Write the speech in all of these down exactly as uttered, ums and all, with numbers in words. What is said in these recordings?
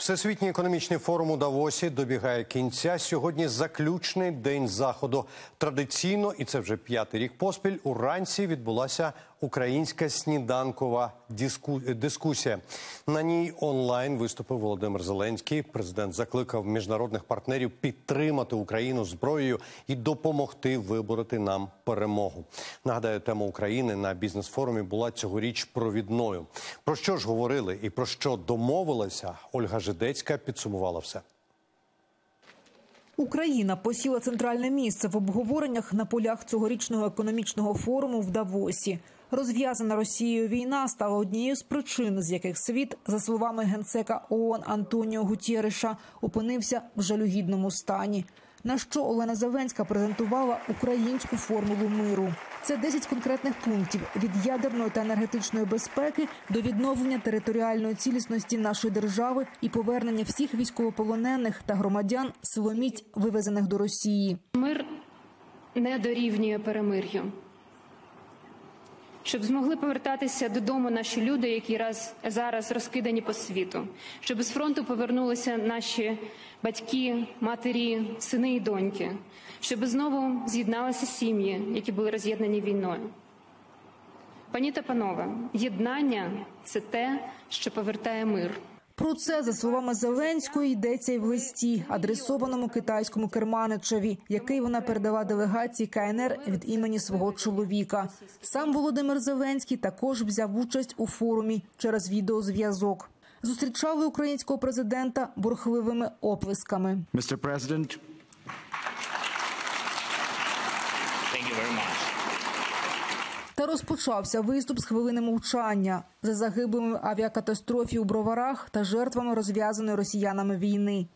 Всесвітній економічний форум у Давосі добігає кінця. Сьогодні заключний день заходу. Традиційно, і це вже п'ятий рік поспіль, уранці відбулася українська сніданкова диску... дискусія. На ній онлайн виступив Володимир Зеленський. Президент закликав міжнародних партнерів підтримати Україну зброєю і допомогти вибороти нам перемогу. Нагадаю, тема України на бізнес-форумі була цьогоріч провідною. Про що ж говорили і про що домовилися, Ольга Жидецька підсумувала все. Україна посіла центральне місце в обговореннях на полях цьогорічного економічного форуму в Давосі. Розв'язана Росією війна стала однією з причин, з яких світ, за словами генсека ООН Антоніо Гутєреша, опинився в жалюгідному стані. На що Олена Зеленська презентувала українську формулу миру. Це десять конкретних пунктів – від ядерної та енергетичної безпеки до відновлення територіальної цілісності нашої держави і повернення всіх військовополонених та громадян силоміць, вивезених до Росії. Мир не дорівнює перемир'ю. Щоб змогли повертатися додому наші люди, які раз, зараз розкидані по світу. Щоб з фронту повернулися наші батьки, матері, сини і доньки. Щоб знову з'єдналися сім'ї, які були роз'єднані війною. Пані та панове, єднання – це те, що повертає мир. Про це, за словами Зеленської, йдеться і в листі, адресованому китайському керманичеві, який вона передала делегації ка ен ер від імені свого чоловіка. Сам Володимир Зеленський також взяв участь у форумі через відеозв'язок. Зустрічали українського президента бурхливими оплесками. містер Президент. Та розпочався виступ з хвилини мовчання за загиблими в авіакатастрофі у Броварах та жертвами розв'язаної росіянами війни.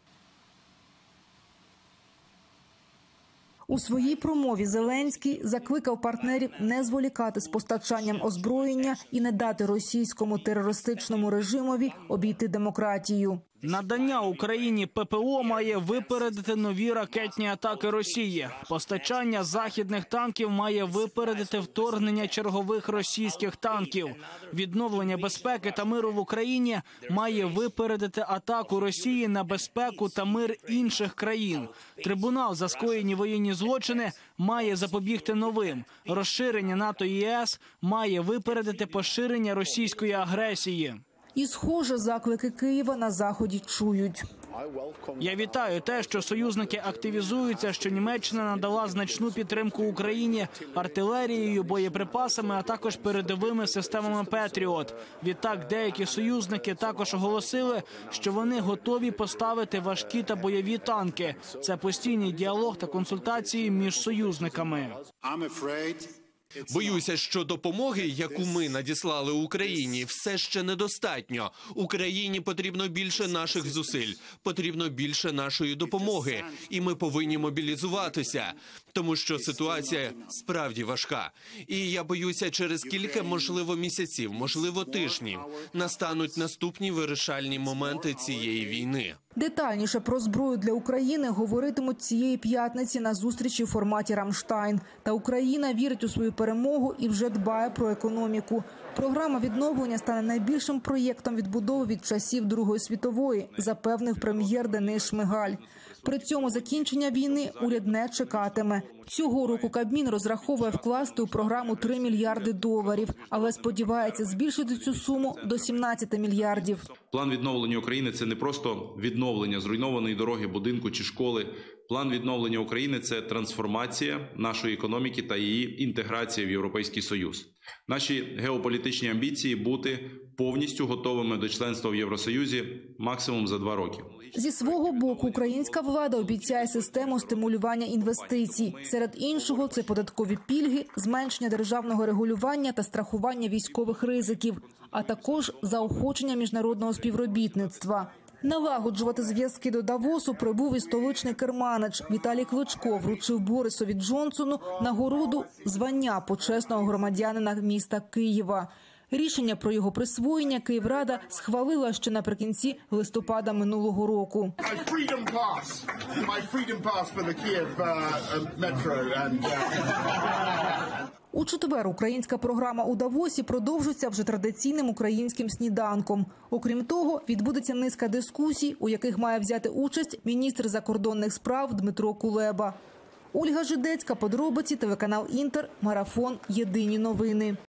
У своїй промові Зеленський закликав партнерів не зволікати з постачанням озброєння і не дати російському терористичному режимові обійти демократію. Надання Україні пе пе о має випередити нові ракетні атаки Росії. Постачання західних танків має випередити вторгнення чергових російських танків. Відновлення безпеки та миру в Україні має випередити атаку Росії на безпеку та мир інших країн. Трибунал за скоєні воєнні злочини має запобігти новим. Розширення НАТО і є ес має випередити поширення російської агресії. І, схоже, заклики Києва на Заході чують. Я вітаю те, що союзники активізуються, що Німеччина надала значну підтримку Україні артилерією, боєприпасами, а також передовими системами «Петріот». Відтак, деякі союзники також оголосили, що вони готові поставити важкі та бойові танки. Це постійний діалог та консультації між союзниками. Боюся, що допомоги, яку ми надіслали Україні, все ще недостатньо. Україні потрібно більше наших зусиль, потрібно більше нашої допомоги. І ми повинні мобілізуватися, тому що ситуація справді важка. І я боюся, через кілька, можливо, місяців, можливо, тижнів, настануть наступні вирішальні моменти цієї війни. Детальніше про зброю для України говоритимуть цієї п'ятниці на зустрічі в форматі «Рамштайн». Та Україна вірить у свою перемогу і вже дбає про економіку. Програма відновлення стане найбільшим проєктом відбудови від часів Другої світової, запевнив прем'єр Денис Шмигаль. При цьому закінчення війни уряд не чекатиме. Цього року Кабмін розраховує вкласти у програму три мільярди доларів, але сподівається збільшити цю суму до сімнадцяти мільярдів. План відновлення України – це не просто відновлення зруйнованої дороги, будинку чи школи. План відновлення України – це трансформація нашої економіки та її інтеграція в Європейський Союз. Наші геополітичні амбіції – бути повністю готовими до членства в Євросоюзі максимум за два роки. Зі свого боку, українська влада обіцяє систему стимулювання інвестицій. Серед іншого, це податкові пільги, зменшення державного регулювання та страхування військових ризиків, а також заохочення міжнародного співробітництва. Налагоджувати зв'язки до Давосу прибув і столичний керманич. Віталій Кличко вручив Борисові Джонсону нагороду звання почесного громадянина міста Києва. Рішення про його присвоєння Київрада схвалила ще наприкінці листопада минулого року. У четвер українська програма у Давосі продовжиться вже традиційним українським сніданком. Окрім того, відбудеться низка дискусій, у яких має взяти участь міністр закордонних справ Дмитро Кулеба. Ольга Жидецька, подробиці, телеканал «Інтер», Марафон, Єдині новини.